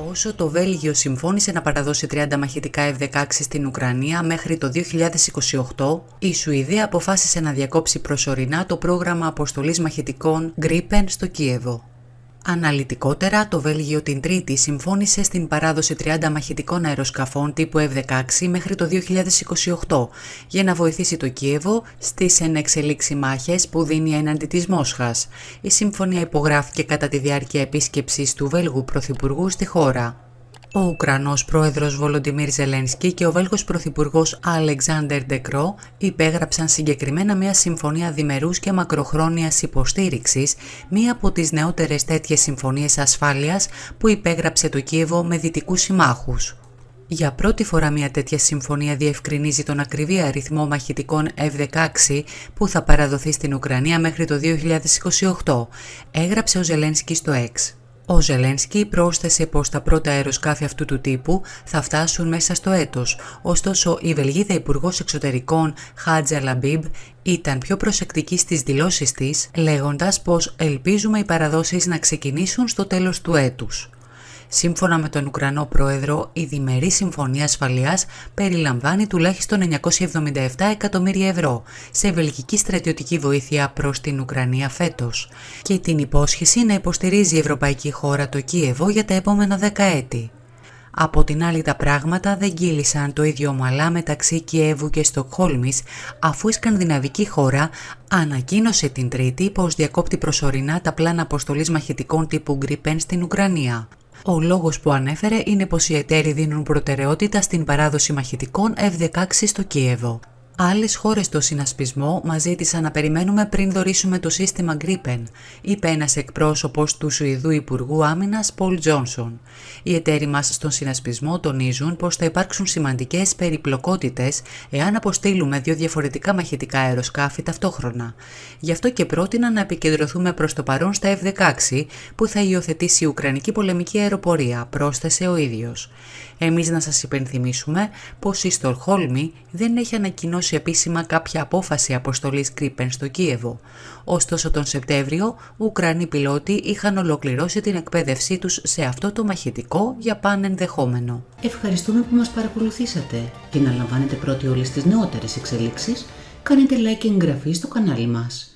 Όσο το Βέλγιο συμφώνησε να παραδώσει 30 μαχητικά F-16 στην Ουκρανία μέχρι το 2028, η Σουηδία αποφάσισε να διακόψει προσωρινά το πρόγραμμα αποστολής μαχητικών Gripen στο Κίεβο. Αναλυτικότερα, το Βέλγιο την Τρίτη συμφώνησε στην παράδοση 30 μαχητικών αεροσκαφών τύπου F-16 μέχρι το 2028 για να βοηθήσει το Κίεβο στις ενεξελίξει μάχες που δίνει έναντι της Μόσχας. Η συμφωνία υπογράφηκε κατά τη διάρκεια επίσκεψης του Βέλγου Πρωθυπουργού στη χώρα. Ο Ουκρανός πρόεδρος Βολοντιμίρ Ζελένσκι και ο Βέλγος πρωθυπουργός Αλεξάντερ Ντεκρό υπέγραψαν συγκεκριμένα μια συμφωνία διμερούς και μακροχρόνιας υποστήριξης, μία από τις νεότερες τέτοιες συμφωνίες ασφάλειας που υπέγραψε το Κίεβο με δυτικούς συμμάχους. Για πρώτη φορά μια τέτοια συμφωνία διευκρινίζει τον ακριβή αριθμό μαχητικών F-16 που θα παραδοθεί στην Ουκρανία μέχρι το 2028, έγραψε ο Ζελένσκι στο X. Ο Ζελένσκι πρόσθεσε πως τα πρώτα αεροσκάφη αυτού του τύπου θα φτάσουν μέσα στο έτος, ωστόσο η Βελγίδα Υπουργός Εξωτερικών Χάτζα Λαμπίμπ ήταν πιο προσεκτική στις δηλώσεις της, λέγοντας πως ελπίζουμε οι παραδόσεις να ξεκινήσουν στο τέλος του έτους. Σύμφωνα με τον Ουκρανό πρόεδρο, η διμερή συμφωνία ασφαλείας περιλαμβάνει τουλάχιστον 977 εκατομμύρια ευρώ σε βελγική στρατιωτική βοήθεια προς την Ουκρανία φέτος και την υπόσχεση να υποστηρίζει η ευρωπαϊκή χώρα το Κίεβο για τα επόμενα 10 έτη. Από την άλλη τα πράγματα δεν κύλησαν το ίδιο ομαλά μεταξύ Κιέβου και Στοκχόλμης, αφού η σκανδιναβική χώρα ανακοίνωσε την Τρίτη πως διακόπτει προσωρινά τα πλάνα αποστολής μαχητικών τύπου Gripen στην Ουκρανία. Ο λόγος που ανέφερε είναι πως οι εταίροι δίνουν προτεραιότητα στην παράδοση μαχητικών F-16 στο Κίεβο. Άλλες χώρες στο συνασπισμό μας ζήτησαν να περιμένουμε πριν δωρήσουμε το σύστημα Gripen, είπε ένας εκπρόσωπος του Σουηδού Υπουργού Άμυνας Πολ Τζόνσον. Οι εταίροι μας στον συνασπισμό τονίζουν πως θα υπάρξουν σημαντικές περιπλοκότητες εάν αποστείλουμε δύο διαφορετικά μαχητικά αεροσκάφη ταυτόχρονα. Γι' αυτό και πρότειναν να επικεντρωθούμε προς το παρόν στα F-16 που θα υιοθετήσει η Ουκρανική πολεμική αεροπορία, πρόσθεσε ο ίδιος. Εμείς να σας υπενθυμίσουμε πως η Στοκχόλμη δεν έχει ανακοινώσει επίσημα κάποια απόφαση αποστολής Gripen στο Κίεβο. Ωστόσο τον Σεπτέμβριο, Ουκρανοί πιλότοι είχαν ολοκληρώσει την εκπαίδευσή τους σε αυτό το μαχητικό για πανενδεχόμενο. Ευχαριστούμε που μας παρακολουθήσατε. Για να λαμβάνετε πρώτοι όλες τις νεότερες εξελίξεις, κάνετε like και εγγραφή στο κανάλι μας.